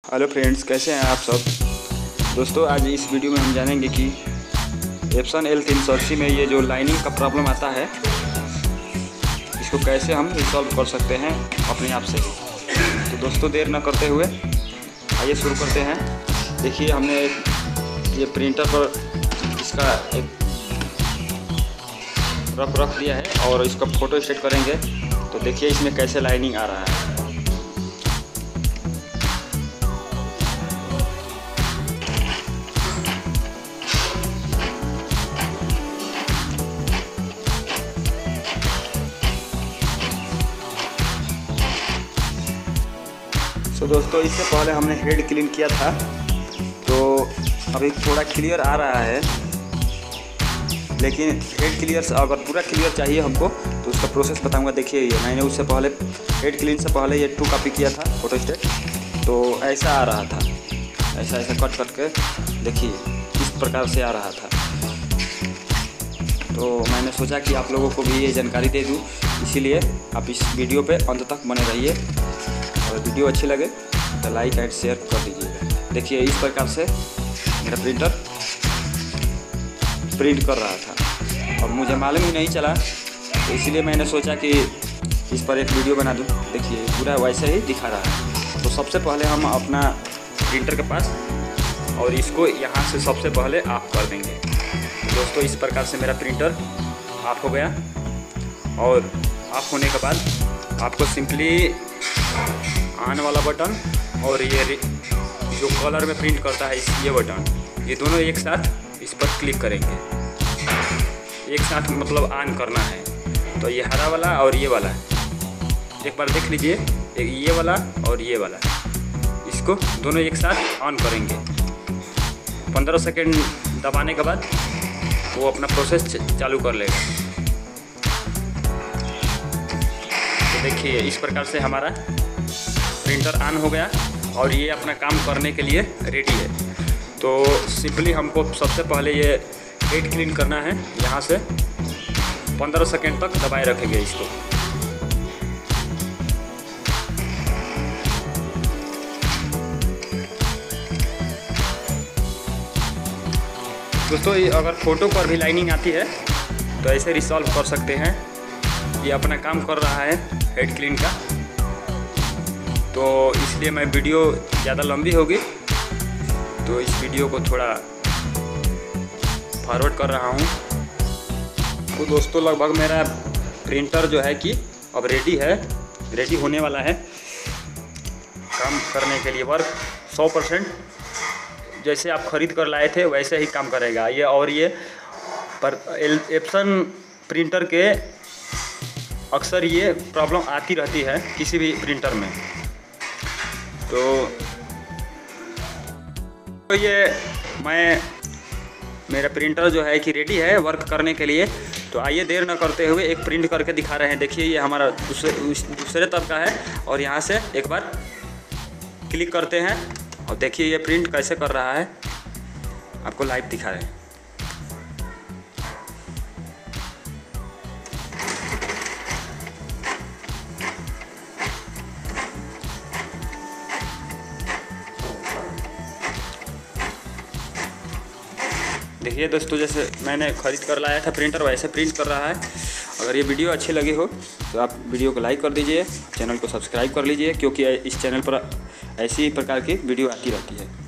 Hello friends, कैसे हैं आप सब। दोस्तों, आज इस वीडियो में हम जानेंगे कि एप्सन L380 में ये जो लाइनिंग का प्रॉब्लम आता है, इसको कैसे हम रिसॉल्व कर सकते हैं अपने आप से। तो दोस्तों, देर न करते हुए आइए शुरू करते हैं। देखिए, हमने ये प्रिंटर पर इसका एक रख दिया है और इसका फ़ोटो स्टेट करेंगे। तो देखिए इसमें कैसे लाइनिंग आ रहा है। तो दोस्तों, इससे पहले हमने हेड क्लीन किया था, तो अभी थोड़ा क्लियर आ रहा है। लेकिन हेड क्लियर से अगर पूरा क्लियर चाहिए हमको तो उसका प्रोसेस बताऊंगा। देखिए, ये मैंने उससे पहले हेड क्लीन से पहले ये 2 कॉपी किया था फोटो स्टेट, तो ऐसा आ रहा था। ऐसा कट के देखिए इस प्रकार से आ रहा था। तो मैंने सोचा कि आप लोगों को भी ये जानकारी दे दूँ, इसीलिए आप इस वीडियो पे अंत तक बने रहिए। और वीडियो अच्छी लगे तो लाइक एंड शेयर कर दीजिए। देखिए, इस प्रकार से मेरा प्रिंटर प्रिंट कर रहा था और मुझे मालूम ही नहीं चला, तो इसलिए मैंने सोचा कि इस पर एक वीडियो बना दूं। देखिए, पूरा वैसे ही दिखा रहा है। तो सबसे पहले हम अपना प्रिंटर के पास और इसको यहाँ से सबसे पहले ऑफ कर देंगे। तो दोस्तों, इस प्रकार से मेरा प्रिंटर ऑफ हो गया। और ऑफ होने के बाद आपको सिंपली ऑन वाला बटन और ये जो कलर में प्रिंट करता है ये बटन, ये दोनों एक साथ इस पर क्लिक करेंगे। एक साथ मतलब ऑन करना है। तो ये हरा वाला और ये वाला एक बार देख लीजिए, ये वाला और ये वाला, इसको दोनों एक साथ ऑन करेंगे। 15 सेकेंड दबाने के बाद वो अपना प्रोसेस चालू कर लेगा। तो देखिए, इस प्रकार से हमारा प्रिंटर ऑन हो गया और ये अपना काम करने के लिए रेडी है। तो सिंपली हमको सबसे पहले ये हेड क्लीन करना है। यहाँ से 15 सेकेंड तक दबाए रखेंगे इसको। दोस्तों, ये अगर फ़ोटो पर भी लाइनिंग आती है तो ऐसे रिसॉल्व कर सकते हैं। ये अपना काम कर रहा है हेड क्लीन का। तो इसलिए मैं वीडियो ज़्यादा लंबी होगी, तो इस वीडियो को थोड़ा फॉरवर्ड कर रहा हूँ। तो दोस्तों, लगभग मेरा प्रिंटर जो है कि अब रेडी होने वाला है काम करने के लिए। वर्क 100% जैसे आप ख़रीद कर लाए थे वैसे ही काम करेगा ये। और ये पर एप्सन प्रिंटर के अक्सर ये प्रॉब्लम आती रहती है किसी भी प्रिंटर में। तो ये मेरा प्रिंटर जो है कि रेडी है वर्क करने के लिए। तो आइए देर न करते हुए एक प्रिंट करके दिखा रहे हैं। देखिए, ये हमारा दूसरे तरफ का है और यहाँ से एक बार क्लिक करते हैं और देखिए ये प्रिंट कैसे कर रहा है, आपको लाइव दिखा रहे हैं। देखिए दोस्तों, जैसे मैंने ख़रीद कर लाया था प्रिंटर वैसे प्रिंट कर रहा है। अगर ये वीडियो अच्छी लगी हो तो आप वीडियो को लाइक कर दीजिए, चैनल को सब्सक्राइब कर लीजिए, क्योंकि इस चैनल पर ऐसी प्रकार की वीडियो आती रहती है।